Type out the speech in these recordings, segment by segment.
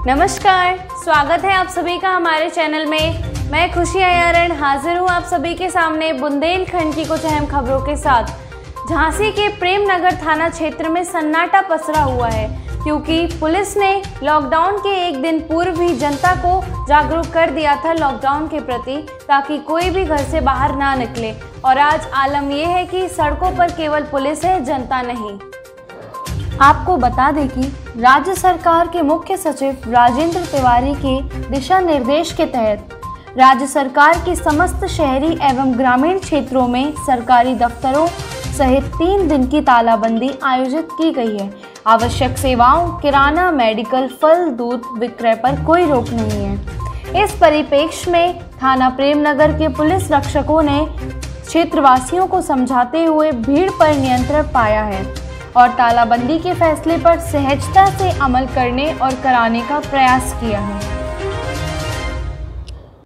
नमस्कार, स्वागत है आप सभी का हमारे चैनल में। मैं खुशी अयारण हाजिर हूँ आप सभी के सामने बुंदेलखंड की कुछ अहम खबरों के साथ। झांसी के प्रेमनगर थाना क्षेत्र में सन्नाटा पसरा हुआ है क्योंकि पुलिस ने लॉकडाउन के एक दिन पूर्व ही जनता को जागरूक कर दिया था लॉकडाउन के प्रति, ताकि कोई भी घर से बाहर ना निकले। और आज आलम यह है कि सड़कों पर केवल पुलिस है, जनता नहीं। आपको बता दें कि राज्य सरकार के मुख्य सचिव राजेंद्र तिवारी के दिशा निर्देश के तहत राज्य सरकार की समस्त शहरी एवं ग्रामीण क्षेत्रों में सरकारी दफ्तरों सहित 3 दिन की तालाबंदी आयोजित की गई है। आवश्यक सेवाओं, किराना, मेडिकल, फल, दूध विक्रय पर कोई रोक नहीं है। इस परिप्रेक्ष्य में थाना प्रेमनगर के पुलिस रक्षकों ने क्षेत्रवासियों को समझाते हुए भीड़ पर नियंत्रण पाया है और तालाबंदी के फैसले पर सहजता से अमल करने और कराने का प्रयास किया है।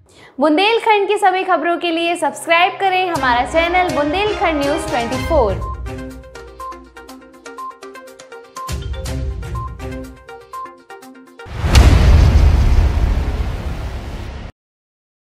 बुंदेलखंड की सभी खबरों के लिए सब्सक्राइब करें हमारा चैनल बुंदेलखंड न्यूज़ 24।